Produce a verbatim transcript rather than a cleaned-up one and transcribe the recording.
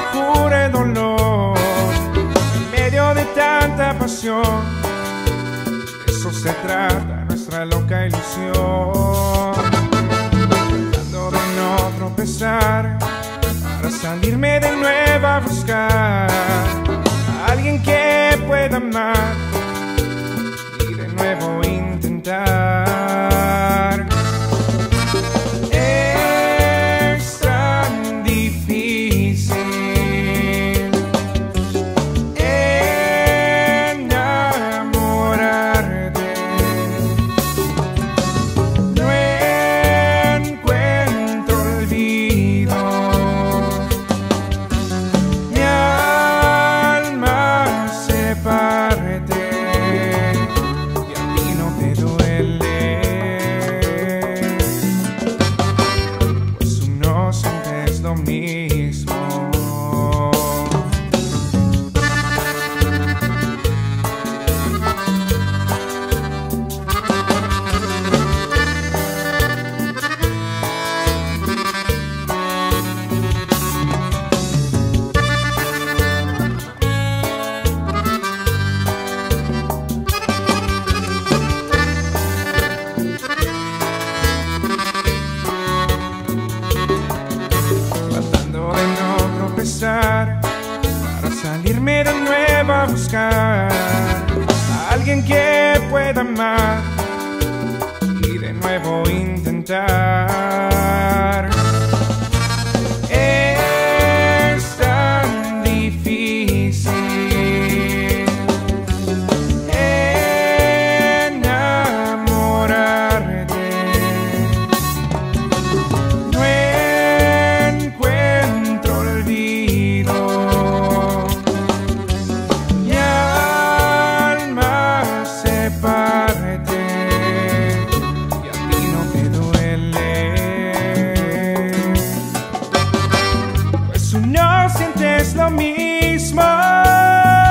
cura el dolor en medio de tanta pasión. De eso se trata nuestra loca ilusión, tratando de no tropezar para salirme de nuevo a buscar a alguien que pueda amar y de nuevo intentar. Es tan difícil enamorarte, no encuentro olvido, mi alma se parte y a ti no te duele, pues uno siempre es lo mismo. Para salirme de nuevo a buscar a alguien que pueda amar y de nuevo intentar. Es tan difícil enamorarte, no encuentro olvido, mi alma se parte y a ti no te duele, pues tú no sientes lo mismo.